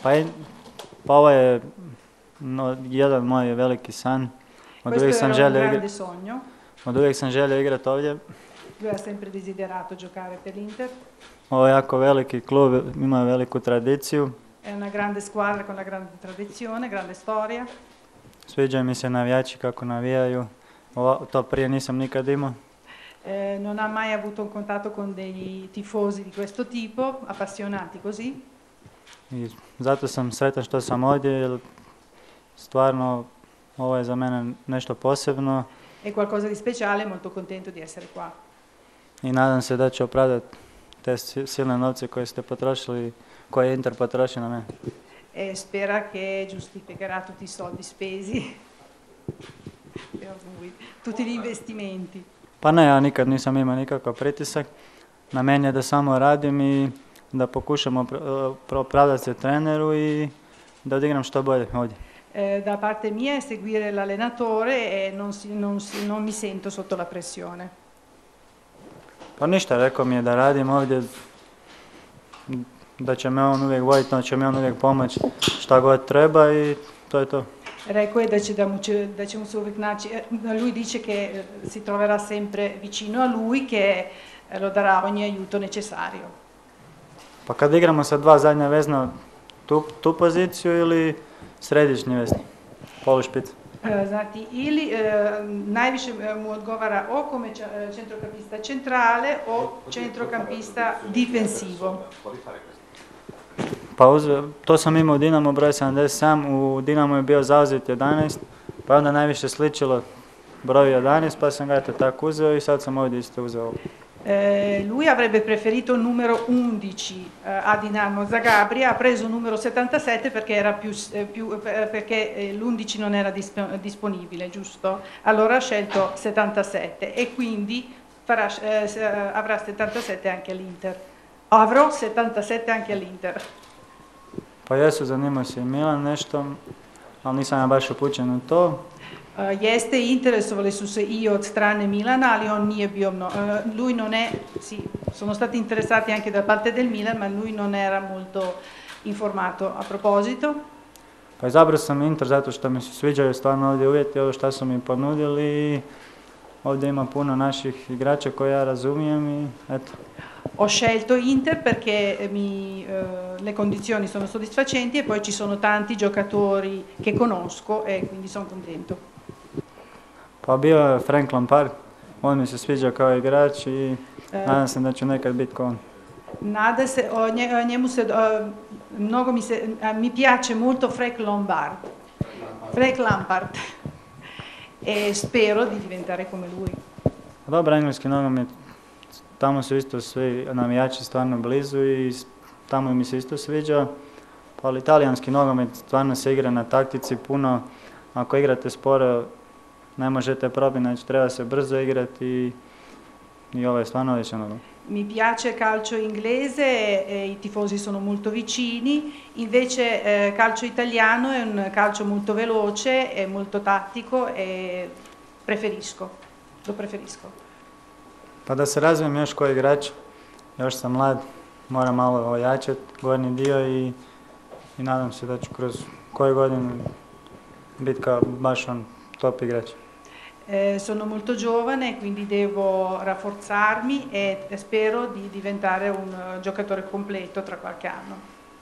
Pa ovo je jedan moj veliki san. Questo era un grande sogno. Od uvijek sam želio igrati ovdje. Lui ha sempre desiderato giocare per l'Inter. Ovo je jako veliki klub, ima veliku tradiciju. È una grande squadra con una grande tradizione, grande storia. Sviđaju mi se navijači kako navijaju. To prije nisam nikad imao. Non ha mai avuto un contatto con dei tifosi di questo tipo, appassionati così. I zato sam sretan što sam ovdje, jer stvarno ovo je za mene nešto posebno. È qualcosa di speciale, molto contento di essere qua. I nadam se da će opravdati te silne novce koje ste potrošili, koje je Inter potrošio na mene. E spera che giustificherà tutti i soldi spesi, per lui, tutti gli investimenti. Pa ne, ja nikad nisam imao nikakav pritisak. Na meni je da samo radim i da pokušam opravdati se treneru i da odigram što bolje ovdje. Da parte mia è seguire l'allenatore e non mi sento sotto la pressione. Pa ništa, rekao mi je da radim ovdje, da će me on uvijek voditi, da će mi on uvijek pomoći šta god treba i to je to. Rekao je da će mu se uvijek naći, lui dice che si troverà sempre vicino a lui, che lo darà ogni aiuto necessario. Pa kad igramo sa dva zadnja vezna tu poziciju ili središnji vezni, polušpic? Znači, ili najviše mu odgovara o come centrocampista centrale o centrocampista difensivo. Pa to sam imao u Dinamo broj 77, u Dinamo je bio zauzet 11, pa onda najviše sličilo broj 11, pa sam ga eto tako uzeo i sad sam ovdje isto uzeo. Lui avrebbe preferito il numero 11 a Dinamo Zagabria, ha preso il numero 77 perché era perché l'11 non era disponibile, giusto? Allora ha scelto 77 e quindi avrà 77 anche all'Inter. Avrò 77 anche all'Inter. Pa jesu, zanimao se i Milan nešto, ali nisam ja baš upućen u to. Jeste, interesovali su se i od strane Milana, ali on nije bio, lui non è, sì, sono stati interessati anche da parte del Milan, ma lui non era molto informato a proposito. Pa izabrao sam Inter zato što mi se sviđaju stvarno ovdje uvjeti, ovo što su mi ponudili i ovdje ima puno naših igrača koje ja razumijem i eto. Ho scelto Inter perché le condizioni sono soddisfacenti e poi ci sono tanti giocatori che conosco e quindi sono contento. Pa bio je Frank Lampard, on mi se sviđa kao igrač i nadam se da ću nekad biti kao on. Nada se, njemu se, mi piace molto Frank Lampard e spero di diventare come lui. Dobro, engleski nogomet, tamo su isto svi navijači stvarno blizu i tamo mi se isto sviđa. Ali italijanski nogomet stvarno se igra na taktici puno, ako igrate sporo ne možete probiti, znači treba se brzo igrati i ovo je stvarno odličan nogomet. Mi piace calcio inglese e i tifosi sono molto vicini, invece calcio italiano è un calcio molto veloce, è molto tattico e lo preferisco. Pa da se razvijem još koji igrač, još sam mlad, moram malo ojačati gornji dio i nadam se da ću kroz koju godinu biti kao baš on top igrač. Sono molto giovane, quindi devo rafforzarmi e spero di diventare un giocatore completo tra qualche anno.